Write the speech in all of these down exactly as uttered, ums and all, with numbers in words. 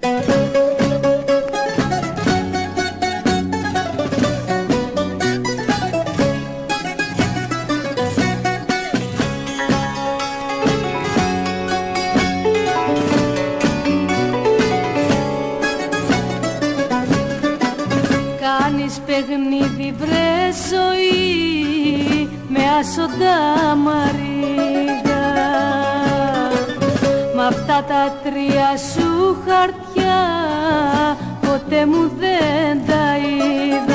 Κάνεις παιχνίδι βρε ζωή με άσοντα μαρίγα, μ' αυτά τα τρία σου χαρτιά ποτέ μου δεν τα είδα.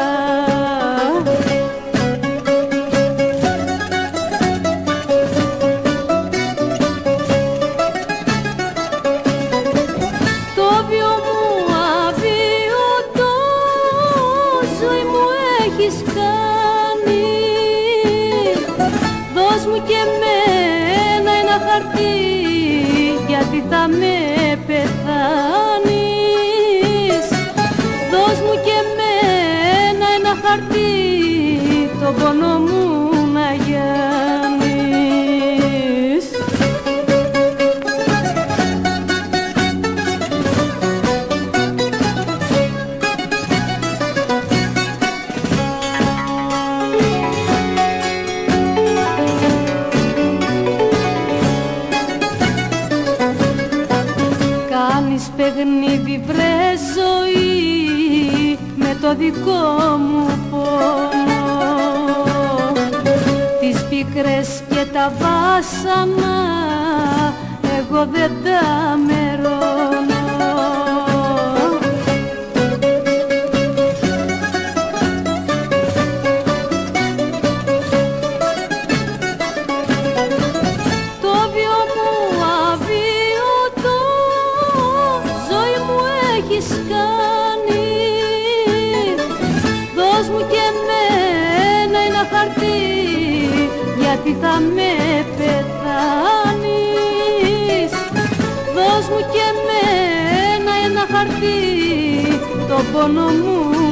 Το βίο μου αβίωτο ζωή μου έχεις κάνει, δώσ' μου και εμένα ένα χαρτί γιατί θα με πεθάνεις. Δώσ' μου και εμένα ένα χαρτί τον πόνο μου να γιάνεις. Κάνεις παιχνίδι βρε ζωή με το δικό μου πόνο, τις πίκρες και τα βάσανα εγώ δεν τα μερώνω. Το βίο μου αβίωτο ζωή μου έχεις κάνει, δώσ' μου και εμένα ένα χαρτί γιατί θα με πεθάνεις. Δώσ' μου και εμένα ένα χαρτί τον πόνο μου